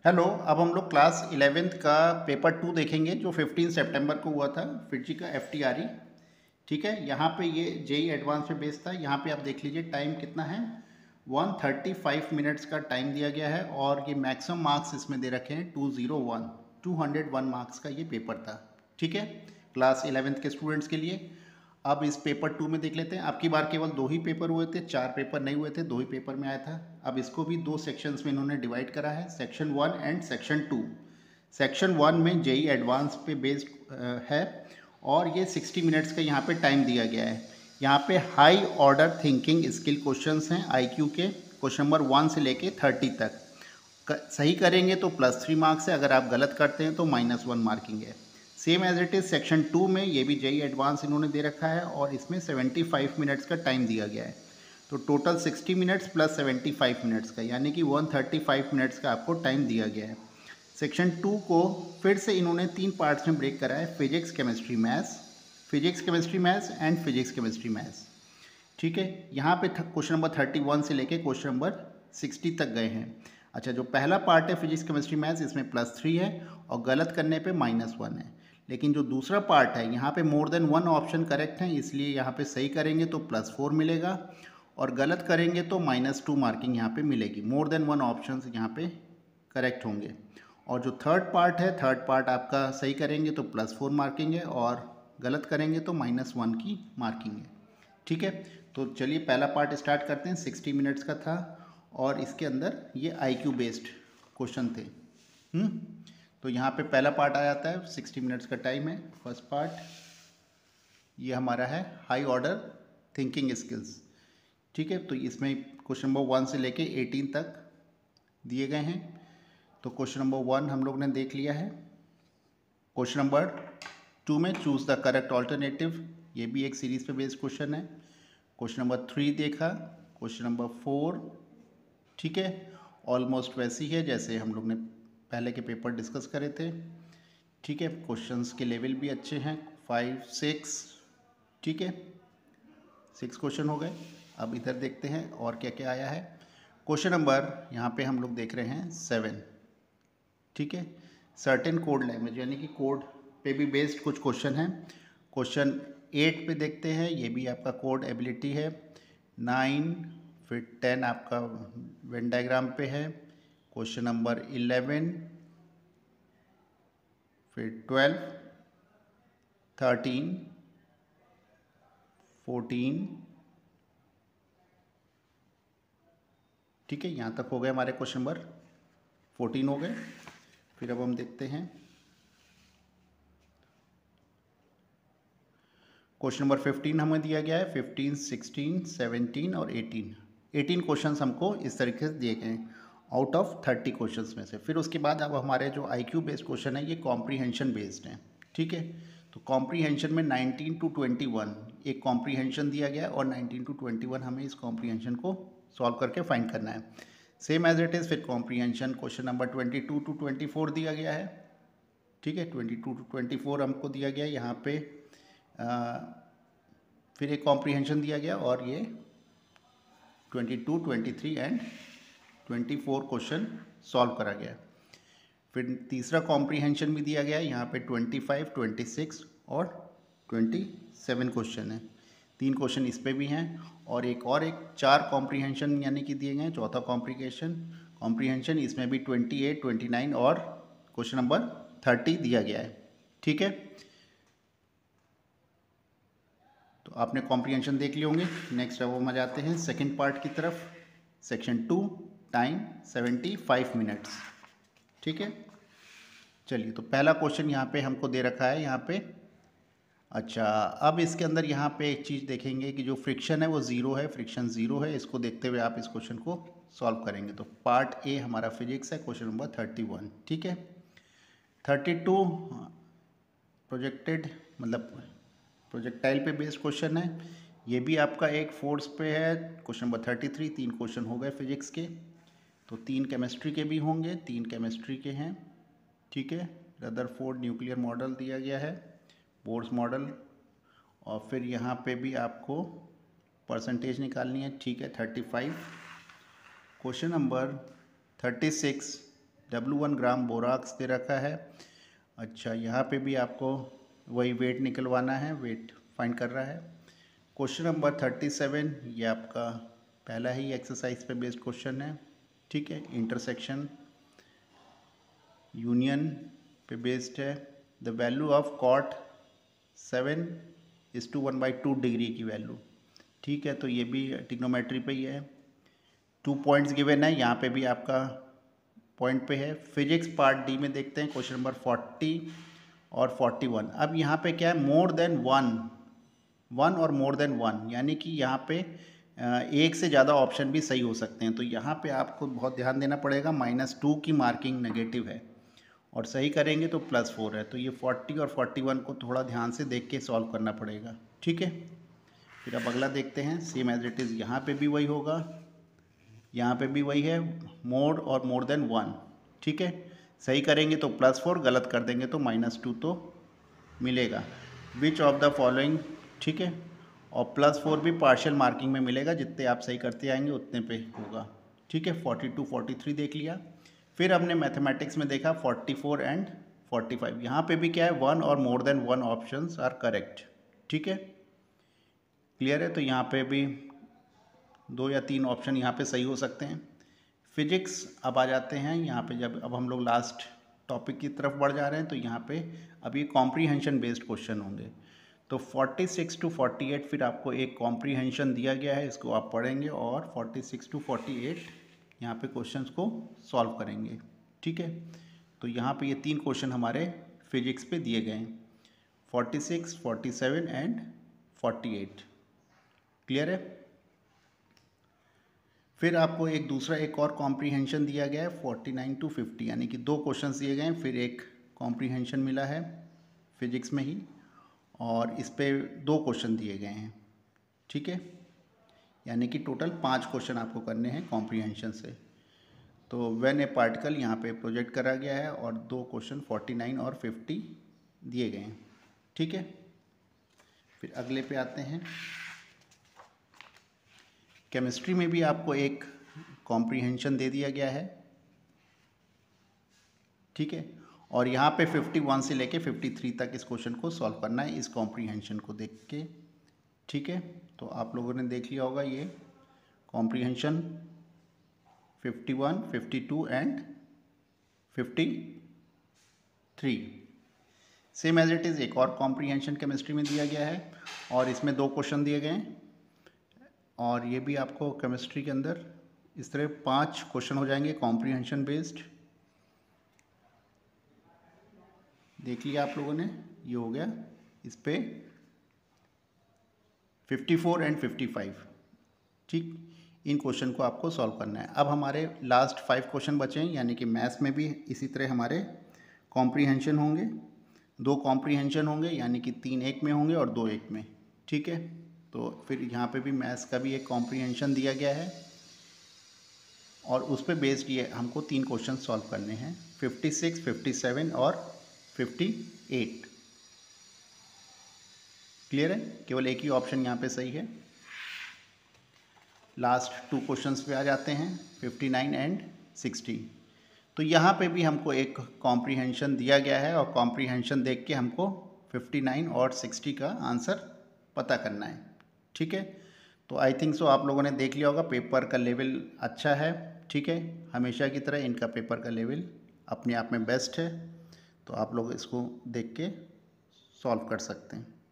Hello. अब हम लोग क्लास 11th का पेपर 2 देखेंगे जो 15 सितंबर को हुआ था फिजी का FTRE। ठीक है, यहाँ पे ये जेई एडवांस पे बेस्ड था। यहाँ पे आप देख लीजिए टाइम कितना है, 135 मिनट्स का टाइम दिया गया है और ये मैक्सिमम मार्क्स इसमें दे रखे हैं 201 मार्क्स का ये पेपर था। ठीक है, क्लास 11th के स्टूडेंट्स के लिए। अब इस पेपर 2 में देख लेते हैं। आपकी बार केवल 2 ही पेपर हुए थे, 4 पेपर नहीं हुए थे, 2 ही पेपर में आया था। अब इसको भी 2 सेक्शंस में इन्होंने डिवाइड करा है, सेक्शन 1 एंड सेक्शन 2। सेक्शन 1 में जेई एडवांस पे बेस्ड है और ये 60 मिनट्स का यहाँ पे टाइम दिया गया है। यहाँ पे high order thinking skill questions हैं IQ के, क्वेश्चन नंबर 1 से लेके 30 तक। सही करेंगे तो +3 मार्क्स है, अगर आप गलत करते हैं तो -1 मार्किंग है। Same as it is section 2 में ये भी जेई एडवांस इन्होंने दे रखा है और इसमें 75 मिनट्स का टाइम दिया गया है। तो टोटल 60 मिनट्स प्लस 75 मिनट्स का, यानी कि 135 मिनट्स का आपको टाइम दिया गया है। सेक्शन 2 को फिर से इन्होंने 3 पार्ट्स में ब्रेक करा है, physics chemistry maths, physics chemistry maths and physics chemistry maths. ठीक है, यहाँ पे क्वेश्चन नंबर 31 से लेके क्वेश्चन नंबर 60 तक गए हैं। अच्छा, जो पहला पार्ट है फिजिक्स केमिस्ट्री मैथ्स, इसमें +3 है और गलत करने पे -1 है। लेकिन जो दूसरा पार्ट है यहाँ पे मोर देन 1 ऑप्शन करेक्ट है, इसलिए यहाँ पे सही करेंगे तो +4 मिलेगा और गलत करेंगे तो -2 मार्किंग यहाँ पे मिलेगी। मोर देन 1 ऑप्शन यहाँ पे करेक्ट होंगे। और जो थर्ड पार्ट है, थर्ड पार्ट आपका सही करेंगे तो +4 मार्किंग है और गलत करेंगे तो -1 की मार्किंग है। ठीक है, तो चलिए पहला पार्ट स्टार्ट करते हैं। 60 मिनट्स का था और इसके अंदर ये IQ बेस्ड क्वेश्चन थे। तो यहाँ पे पहला पार्ट आ जाता है, 60 मिनट्स का टाइम है। फर्स्ट पार्ट ये हमारा है हाई ऑर्डर थिंकिंग स्किल्स। ठीक है, तो इसमें क्वेश्चन नंबर 1 से लेके 18 तक दिए गए हैं। तो क्वेश्चन नंबर 1 हम लोग ने देख लिया है। क्वेश्चन नंबर 2 में चूज़ द करेक्ट ऑल्टरनेटिव, ये भी एक सीरीज पे बेस्ड क्वेश्चन है। क्वेश्चन नंबर 3 देखा, क्वेश्चन नंबर 4, ठीक है, ऑलमोस्ट वैसी है जैसे हम लोग ने पहले के पेपर डिस्कस करे थे। ठीक है, क्वेश्चंस के लेवल भी अच्छे हैं, 5, 6, ठीक है, 6 क्वेश्चन हो गए। अब इधर देखते हैं और क्या क्या आया है। क्वेश्चन नंबर यहाँ पे हम लोग देख रहे हैं 7, ठीक है, सर्टेन कोड लैंग्वेज यानी कि कोड पे भी बेस्ड कुछ क्वेश्चन हैं। क्वेश्चन 8 पे देखते हैं, ये भी आपका कोड एबिलिटी है। 9 फिर 10 आपका वेन डायग्राम पे है। क्वेश्चन नंबर 11 फिर 12, 13, 14, ठीक है, यहाँ तक हो गए हमारे क्वेश्चन नंबर 14 हो गए। फिर अब हम देखते हैं क्वेश्चन नंबर 15 हमें दिया गया है। 15, 16, 17 और 18 क्वेश्चंस हमको इस तरीके से दिए गए हैं आउट ऑफ 30 क्वेश्चंस में से। फिर उसके बाद अब हमारे जो IQ बेस्ड क्वेश्चन है ये कॉम्प्रीहेंशन बेस्ड हैं। ठीक है, तो कॉम्प्रीहेंशन में 19 to 21 एक कॉम्प्रीहेंशन दिया गया है और 19 to 21 हमें इस कॉम्प्रीहेंशन को सॉल्व करके फाइंड करना है। सेम एज इट इज़ फिर कॉम्प्रीहेंशन क्वेश्चन नंबर 22 to 24 दिया गया है। ठीक है, 22 to 24 हमको दिया गया है। यहाँ पे फिर एक कॉम्प्रीहेंशन दिया गया और ये 22, 23 एंड 24 क्वेश्चन सॉल्व करा गया। फिर तीसरा कॉम्प्रीहेंशन भी दिया गया है, यहाँ पे 25, 26 और 27 क्वेश्चन है। 3 क्वेश्चन इस पे भी हैं और एक 4 कॉम्प्रीहेंशन यानी कि दिए गए हैं। चौथा कॉम्प्रीहेंशन इसमें भी 28, 29 और क्वेश्चन नंबर 30 दिया गया है। ठीक है, तो आपने कॉम्प्रीहेंशन देख लिए होंगे। नेक्स्ट अब हम आ जाते हैं सेकंड पार्ट की तरफ। Section 2, time 75 minutes. ठीक है, चलिए तो पहला क्वेश्चन यहाँ पे हमको दे रखा है यहाँ पे। अच्छा, अब इसके अंदर यहाँ पे एक चीज़ देखेंगे कि जो फ्रिक्शन है वो ज़ीरो है, फ्रिक्शन ज़ीरो है। इसको देखते हुए आप इस क्वेश्चन को सॉल्व करेंगे। तो पार्ट ए हमारा फिजिक्स है, क्वेश्चन नंबर 31। ठीक है, 32 प्रोजेक्टेड मतलब प्रोजेक्टाइल पे बेस्ड क्वेश्चन है। ये भी आपका एक फोर्स पे है। क्वेश्चन नंबर 33, 3 क्वेश्चन हो गए फिजिक्स के। तो 3 केमिस्ट्री के भी होंगे, 3 केमिस्ट्री के हैं। ठीक है, रदरफोर्ड न्यूक्लियर मॉडल दिया गया है, बोर्स मॉडल, और फिर यहाँ पे भी आपको परसेंटेज निकालनी है। ठीक है, 35। Question number 36, W1 gram borax दे रखा है। अच्छा, यहाँ पे भी आपको वही वेट निकलवाना है, वेट फाइंड कर रहा है। क्वेश्चन नंबर 37, ये आपका पहला ही एक्सरसाइज पे बेस्ड क्वेश्चन है, ठीक है। इंटरसेक्शन यूनियन पे बेस्ड है। The value of cot 7:1/2 degree की वैल्यू, ठीक है। तो ये भी ट्रिग्नोमेट्री पे ही है। 2 पॉइंट्स गिवन है, यहाँ पे भी आपका पॉइंट पे है। फिजिक्स पार्ट डी में देखते हैं क्वेश्चन नंबर 40 और 41। अब यहाँ पे क्या है, मोर देन वन और मोर देन वन, यानी कि यहाँ पे एक से ज़्यादा ऑप्शन भी सही हो सकते हैं। तो यहाँ पे आपको बहुत ध्यान देना पड़ेगा। -2 की मार्किंग नेगेटिव है और सही करेंगे तो +4 है। तो ये 40 और 41 को थोड़ा ध्यान से देख के सॉल्व करना पड़ेगा, ठीक है। फिर अब अगला देखते हैं, सेम एज इट इज़ यहाँ पे भी वही होगा, यहाँ पे भी वही है, मोर और मोर देन वन, ठीक है। सही करेंगे तो +4, गलत कर देंगे तो -2 तो मिलेगा। विच ऑफ द फॉलोइंग, ठीक है। और +4 भी पार्शियल मार्किंग में मिलेगा, जितने आप सही करते आएंगे उतने पे होगा, ठीक है। 42, 43 देख लिया। फिर हमने मैथमेटिक्स में देखा 44 एंड 45। यहाँ पे भी क्या है, 1 और more than 1 options are correct, ठीक है। क्लियर है। तो यहाँ पे भी 2 या 3 ऑप्शन यहाँ पे सही हो सकते हैं। फिजिक्स अब आ जाते हैं यहाँ पे, जब अब हम लोग लास्ट टॉपिक की तरफ बढ़ जा रहे हैं, तो यहाँ पे अब ये कॉम्प्रीहेंशन बेस्ड क्वेश्चन होंगे। तो 46 to 48 फिर आपको एक कॉम्प्रीहेंशन दिया गया है, इसको आप पढ़ेंगे और 46 to 48 यहाँ पे क्वेश्चंस को सॉल्व करेंगे, ठीक है। तो यहाँ पे ये 3 क्वेश्चन हमारे फिजिक्स पे दिए गए हैं, 46, 47 एंड 48। क्लियर है। फिर आपको एक और कॉम्प्रीहेंशन दिया गया है 49 to 50, यानी कि 2 क्वेश्चंस दिए गए हैं, फिर एक कॉम्प्रीहेंशन मिला है फिजिक्स में ही, और इस पे 2 क्वेश्चन दिए गए हैं, ठीक है। यानी कि टोटल 5 क्वेश्चन आपको करने हैं कॉम्प्रीहेंशन से। तो व्हेन ए पार्टिकल यहाँ पे प्रोजेक्ट करा गया है और 2 क्वेश्चन 49 और 50 दिए गए हैं, ठीक है। फिर अगले पे आते हैं। केमिस्ट्री में भी आपको एक कॉम्प्रीहेंशन दे दिया गया है, ठीक है। और यहाँ पे 51 से लेके 53 तक इस क्वेश्चन को सॉल्व करना है, इस कॉम्प्रीहेंशन को देख के, ठीक है। तो आप लोगों ने देख लिया होगा ये comprehension 51, 52 and 53। Same as it is एक और कॉम्प्रीहेंशन केमिस्ट्री में दिया गया है और इसमें 2 क्वेश्चन दिए गए हैं, और ये भी आपको केमिस्ट्री के अंदर इस तरह 5 क्वेश्चन हो जाएंगे कॉम्प्रीहेंशन बेस्ड। देख लिया आप लोगों ने, ये हो गया इस पे 54 एंड 55, ठीक। इन क्वेश्चन को आपको सॉल्व करना है। अब हमारे लास्ट 5 क्वेश्चन बचे हैं, यानी कि मैथ्स में भी इसी तरह हमारे कॉम्प्रीहेंशन होंगे, 2 कॉम्प्रीहेंशन होंगे, यानी कि 3 एक में होंगे और 2 एक में, ठीक है। तो फिर यहाँ पे भी मैथ्स का भी एक कॉम्प्रीहेंशन दिया गया है और उस पर बेस्ड ये हमको 3 क्वेश्चन सॉल्व करने हैं, 56, 57 और 58। क्लियर है। केवल एक ही ऑप्शन यहाँ पे सही है। लास्ट 2 क्वेश्चंस पे आ जाते हैं, 59 एंड 60। तो यहाँ पे भी हमको एक कॉम्प्रीहेंशन दिया गया है और कॉम्प्रीहेंशन देख के हमको 59 और 60 का आंसर पता करना है, ठीक है। तो आई थिंक सो आप लोगों ने देख लिया होगा, पेपर का लेवल अच्छा है, ठीक है। हमेशा की तरह इनका पेपर का लेवल अपने आप में बेस्ट है, तो आप लोग इसको देख के सॉल्व कर सकते हैं।